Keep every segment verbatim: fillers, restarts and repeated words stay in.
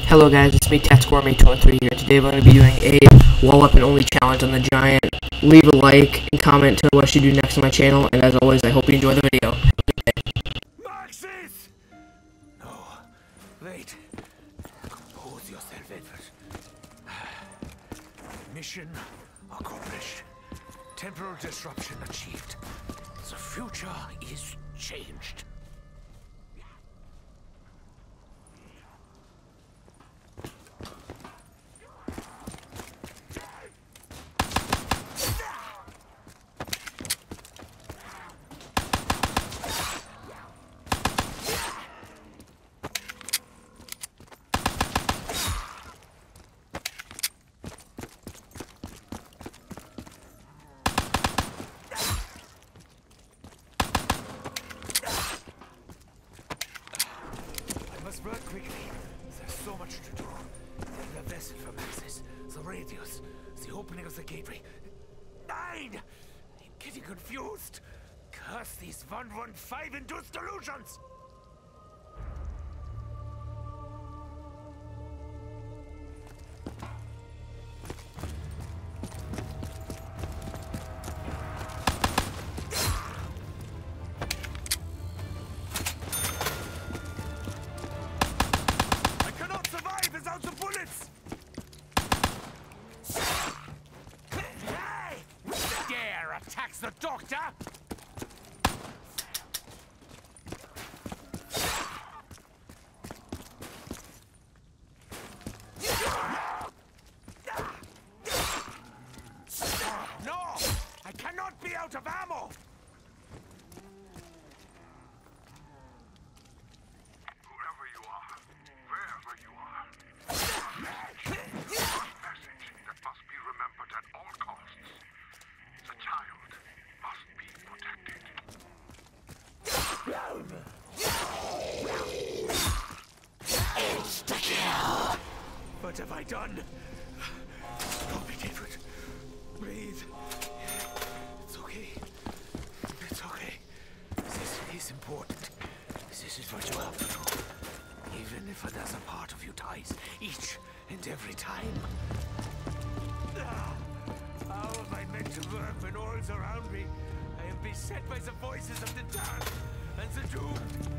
Hello guys, it's me, TacticalWarmate twenty-three here. Today we're going to be doing a wall weapon only challenge on the Giant. Leave a like and comment to what I should do next on my channel, and as always, I hope you enjoy the video. Marxist! No, wait. Compose yourself, Edward. Mission accomplished. Temporal disruption achieved. The future is changed. Work quickly. There's so much to do. The vessel from access, the radius, the opening of the gateway. Nine! I'm getting confused. Curse these one one five induced delusions! Without the bullets! Hey! Dare attacks the doctor! No! I cannot be out of ammo! Insta-kill! What have I done? Stop it, Edward. Breathe. It's okay. It's okay. This is important. This is what you have to do. Even if another part of you dies, each and every time. How am I meant to work when all's around me? I am beset by the voices of the dark and the doomed.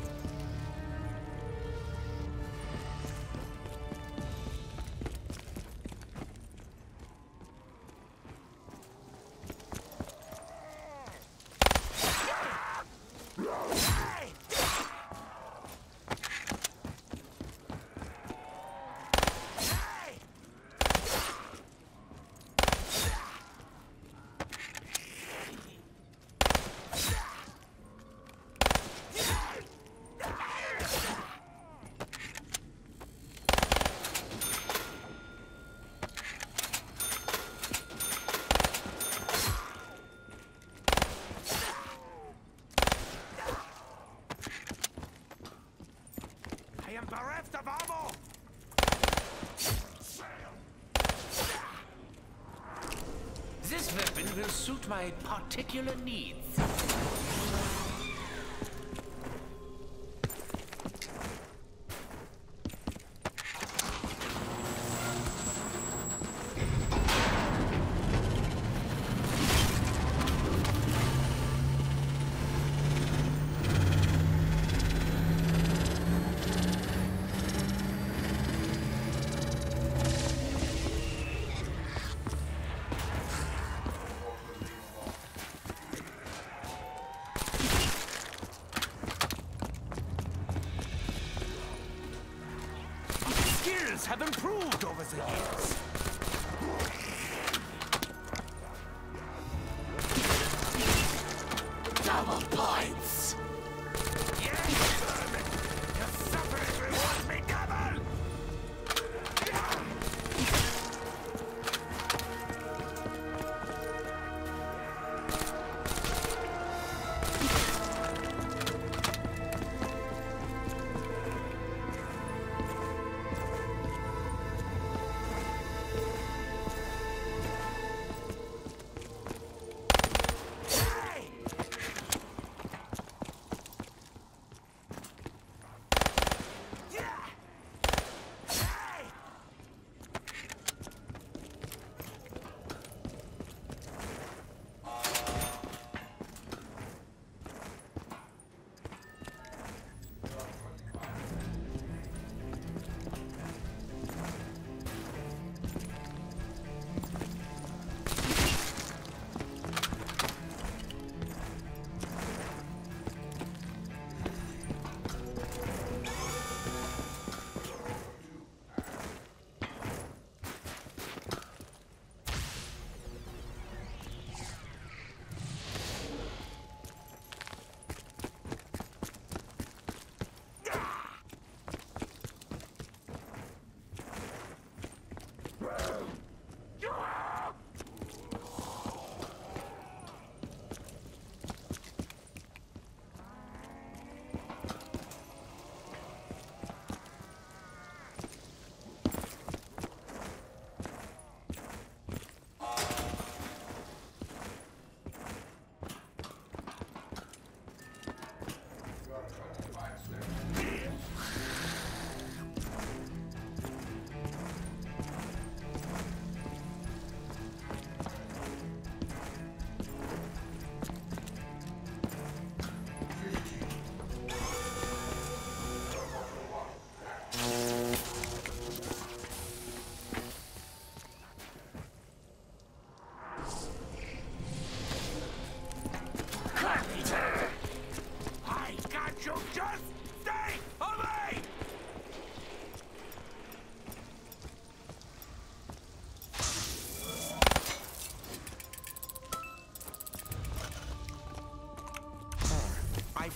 I am bereft of ammo! This weapon will suit my particular needs. Have improved over the years. Double points. Yes, vermin. Your suffering rewards me double.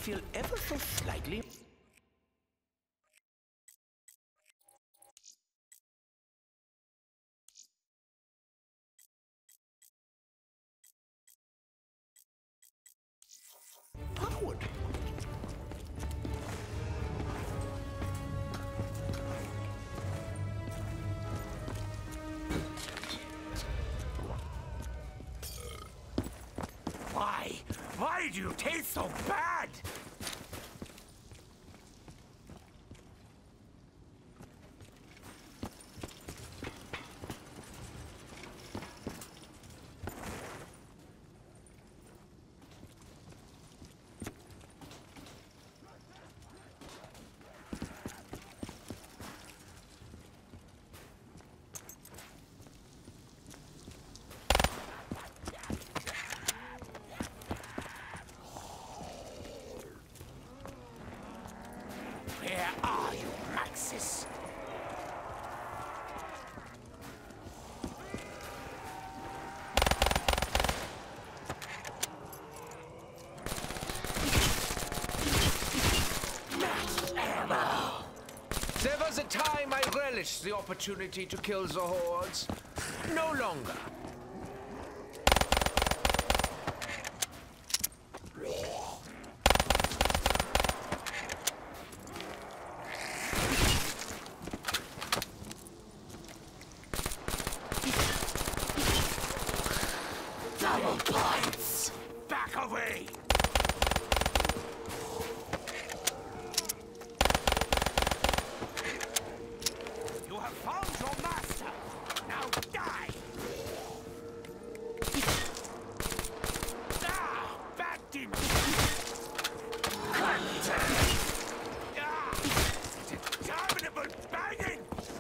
feel ever so slightly... Howard. Why? Why do you taste so bad? Where are you, Maxis? There was a time I relished the opportunity to kill the hordes. No longer. Double points! Back away! You have found your master! Now die! Ah! Bad demon! Hunter! Ah! Interminable banging!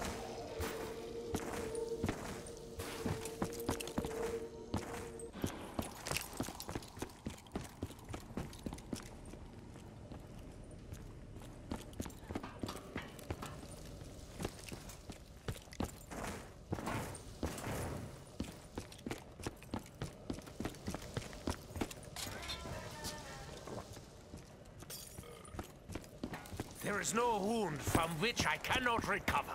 There is no wound from which I cannot recover.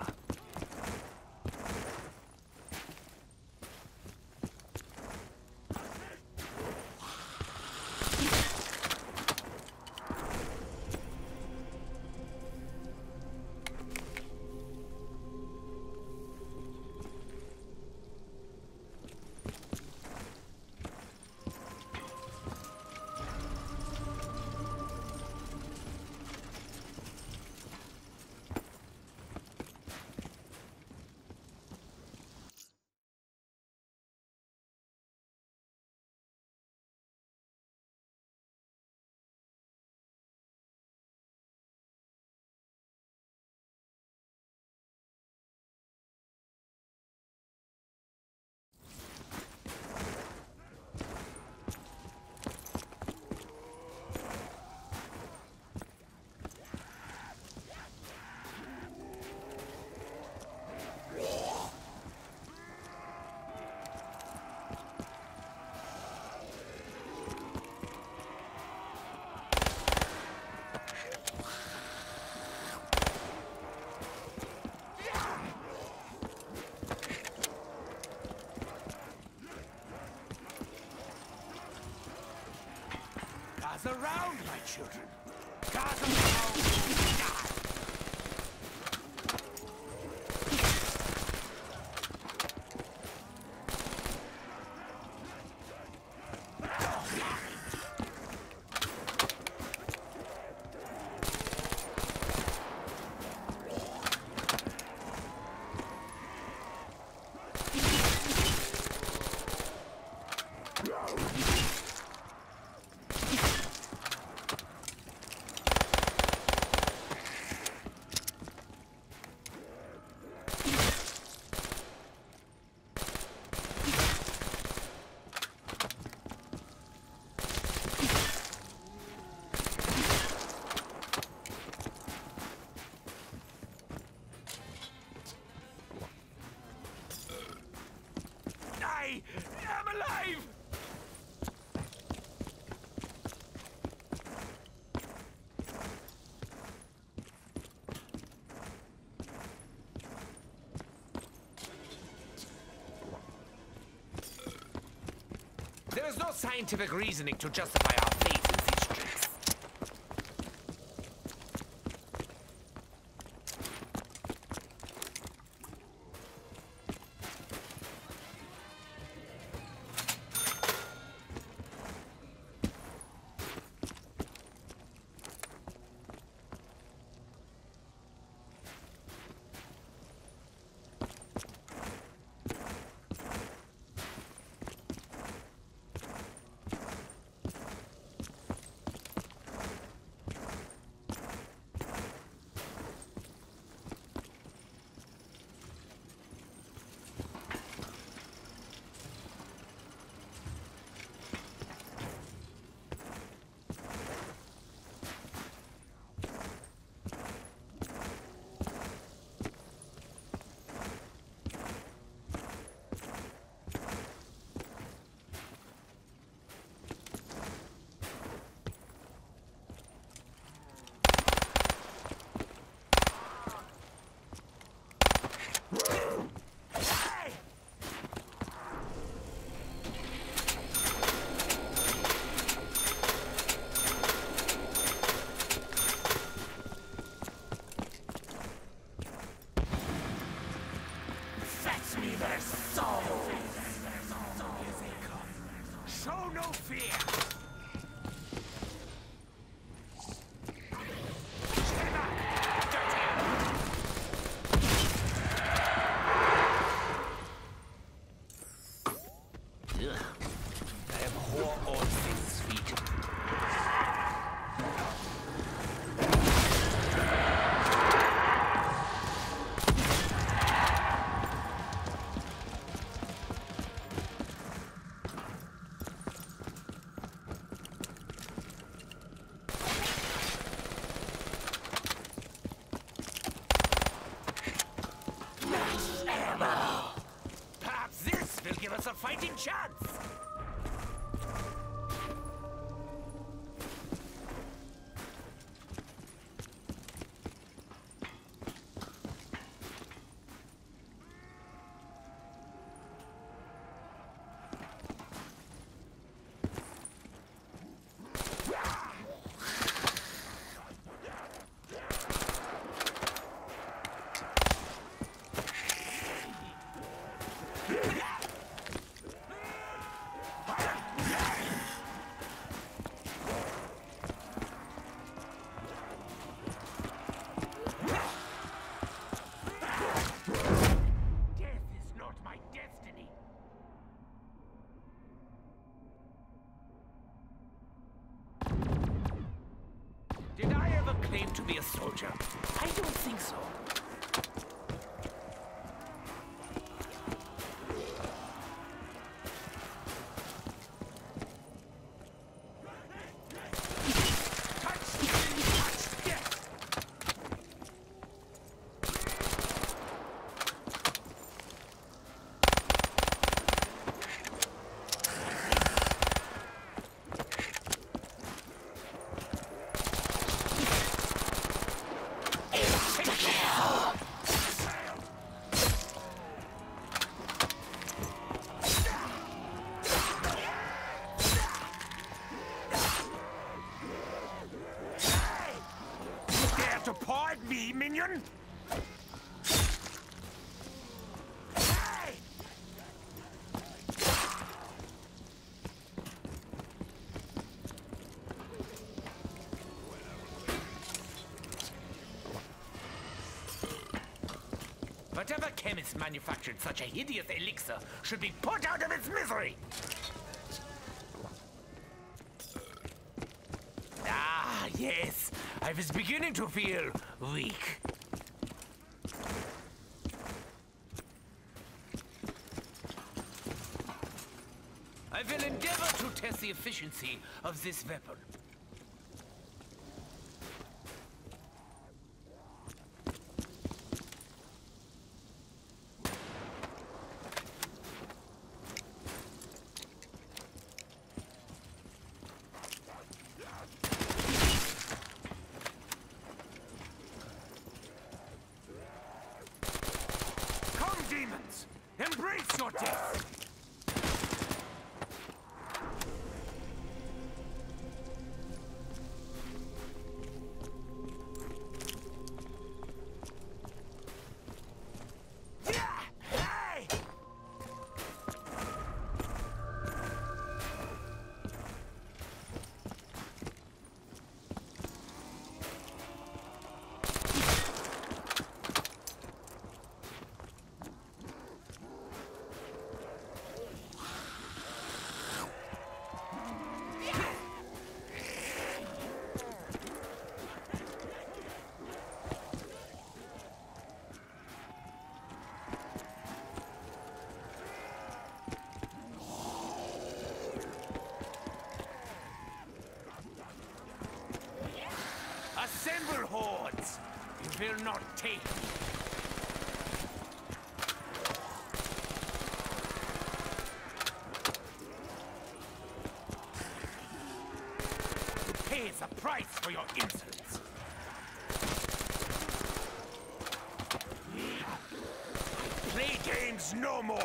Gather round, my children. Gather round and die. There is no scientific reasoning to justify our faith in these tricks. Show no fear! I abhor all things sweet. Perhaps this will give us a fighting chance. Did I ever claim to be a soldier? I don't think so. To point me, minion? Whatever chemist manufactured such a hideous elixir should be put out of its misery! Ah, yes. I was beginning to feel weak. I will endeavor to test the efficiency of this weapon. Demons! Embrace your death! Assemble hordes! You will not take me. You pay the price for your insolence. Play games no more!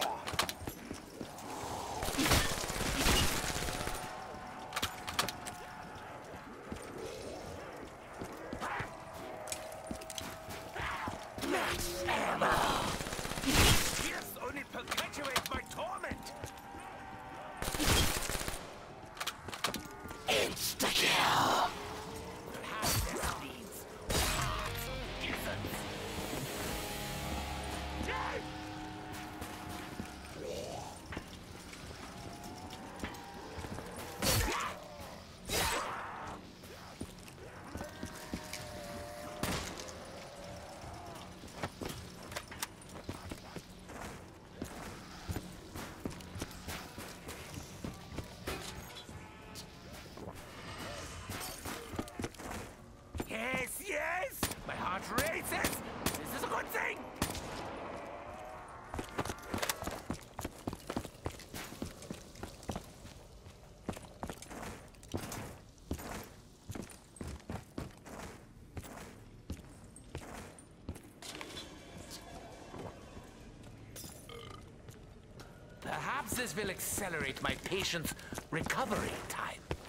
Max ammo! This only perpetuates my torment! Insta-kill! We'll have this means hearts of innocence. Yes, yes! My heart races! This is a good thing! Perhaps this will accelerate my patient's recovery time.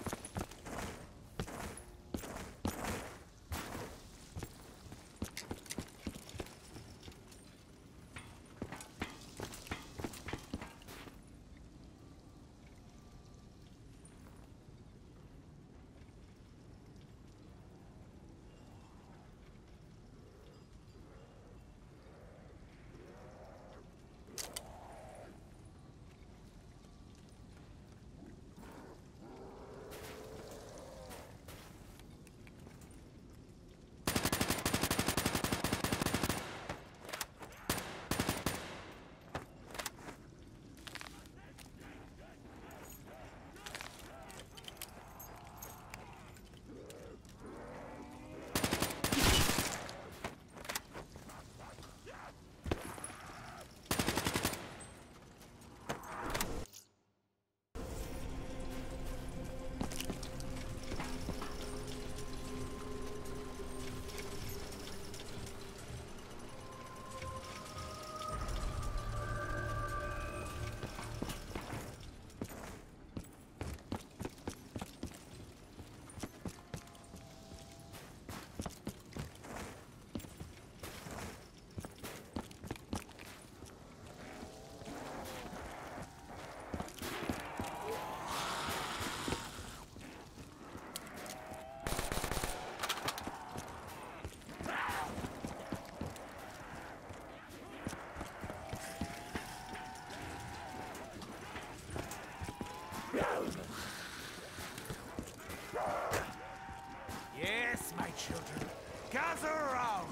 Yes, my children, gather around.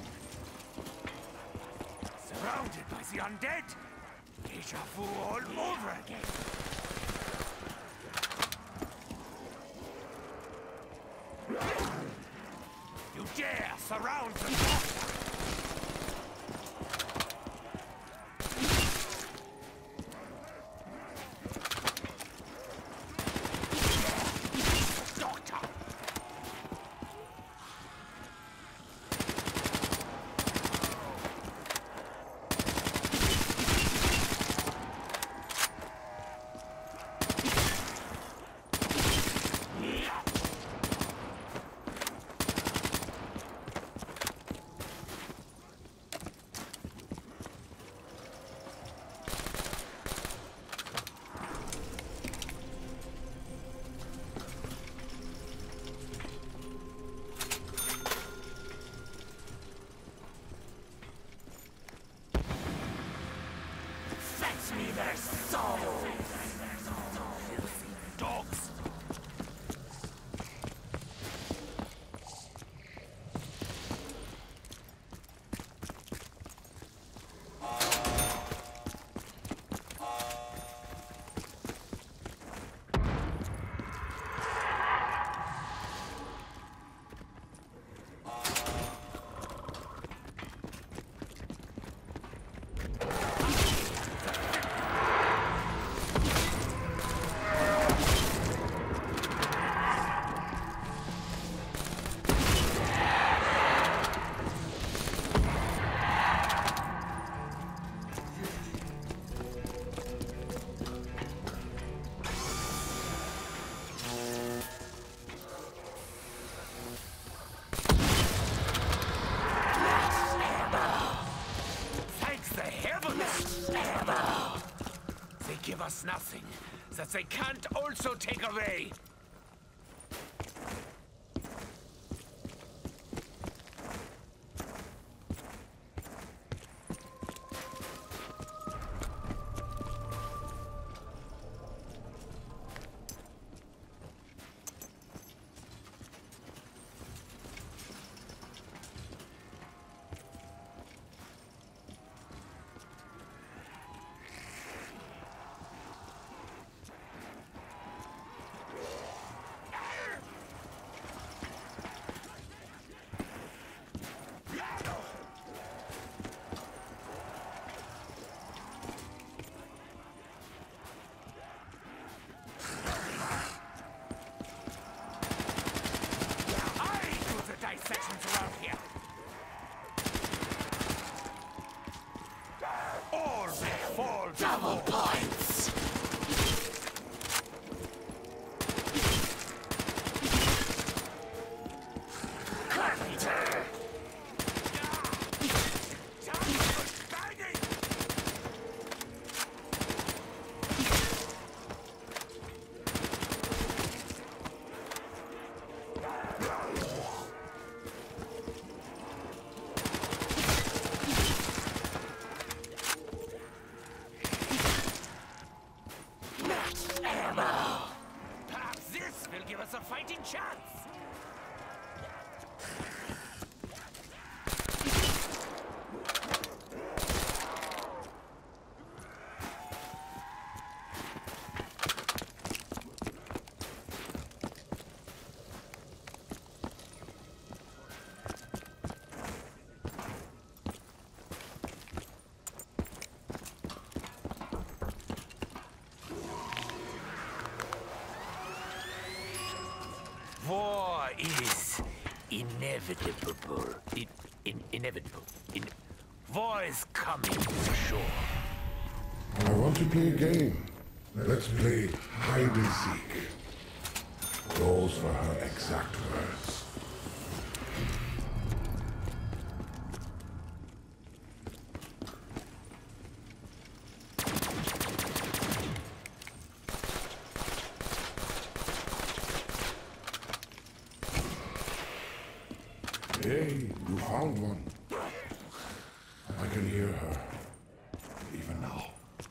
Surrounded by the undead, deja vu all over again. You dare surround the doctor? us nothing that they can't also take away. Sections around here. All will fall. Double points. Carpenter. Will give us a fighting chance. War is inevitable. In, in, inevitable. In, war is coming for sure. I want to play a game. Let's play hide and seek. Those were her exact words. Hey, you found one. I can hear her. Even now.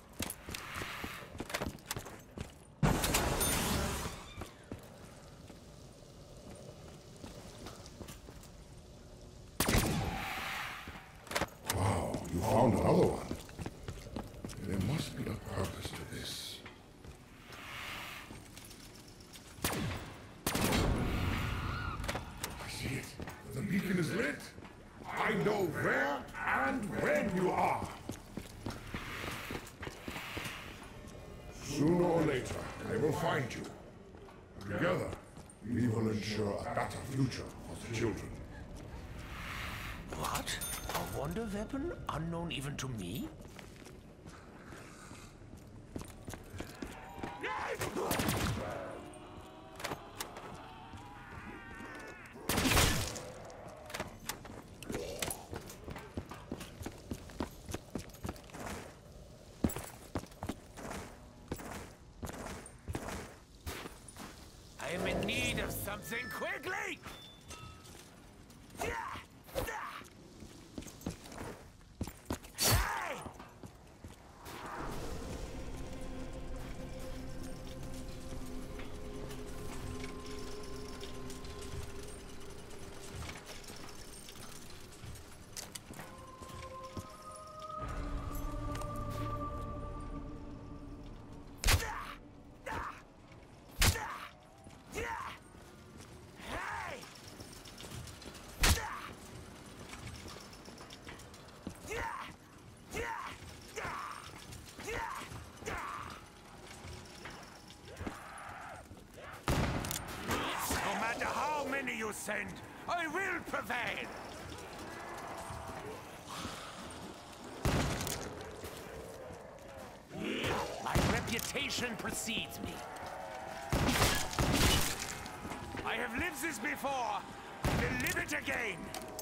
Wow, you found another one. There must be a purpose to this. The beacon is lit. I know where and when you are. Sooner or later, I will find you. Together, we will ensure a better future for the children. What? A wonder weapon unknown even to me? I am in need of something quickly! Hey! You send, I will prevail! My reputation precedes me. I have lived this before, will live it again.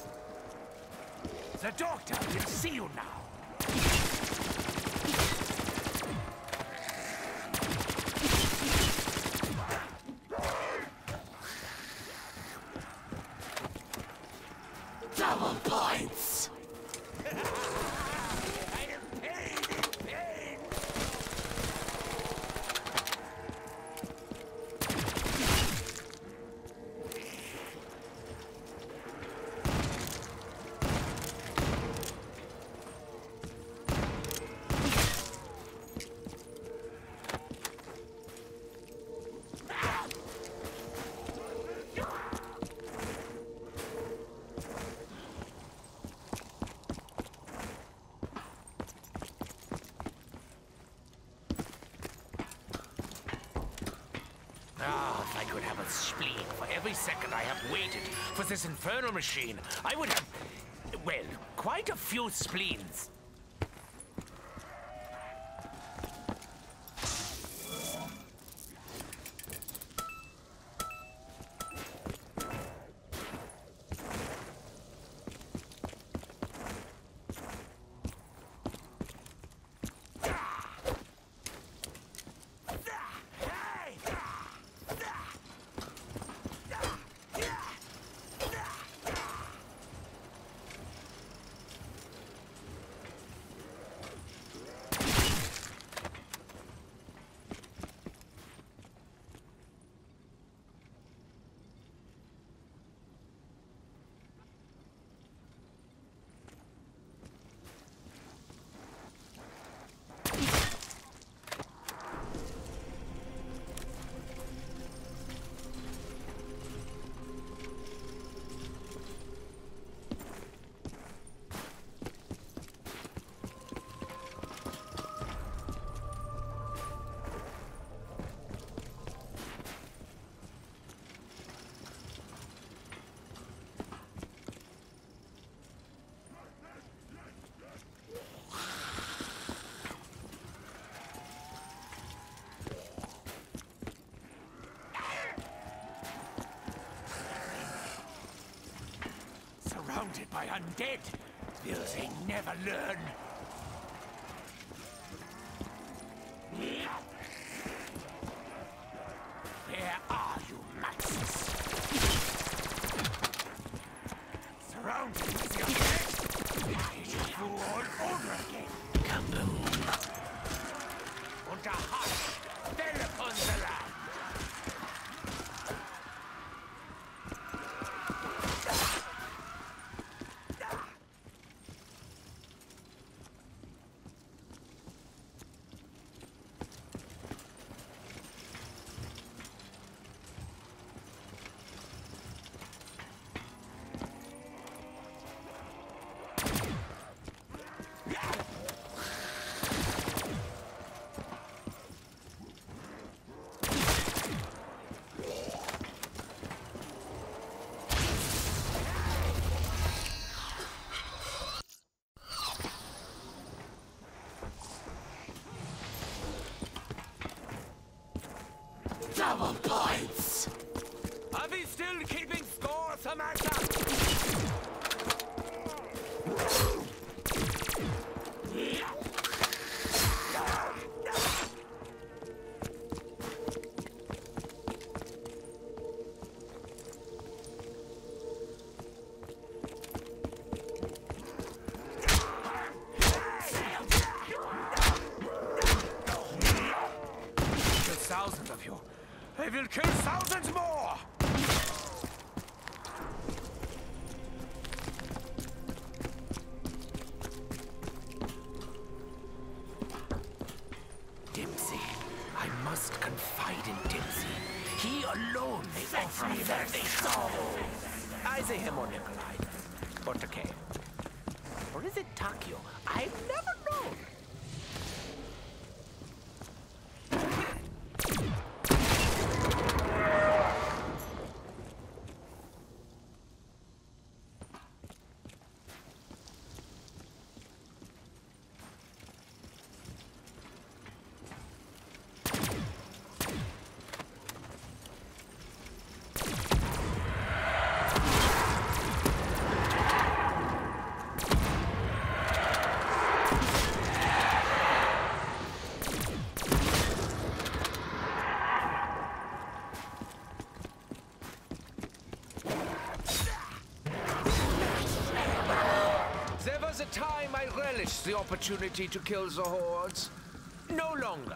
The doctor will see you now. Double points! Ah, if I could have a spleen for every second I have waited for this infernal machine, I would have, well, quite a few spleens. Surrounded by undead, will they never learn? Where are you, Maxis? Surrounded with the undead, I shall go all over again. Kaboom! Und der Hush fell upon the land. Double points! Are we still keeping score, Samantha? Thousands of you. I will kill thousands more! Dempsey. I must confide in Dempsey. He alone may offer me their soul. I say him or Nikolai. Or Takeo. Or is it Takio? I've never known. There was a time I relished the opportunity to kill the hordes. No longer.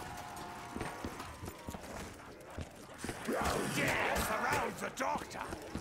Dare surround the doctor!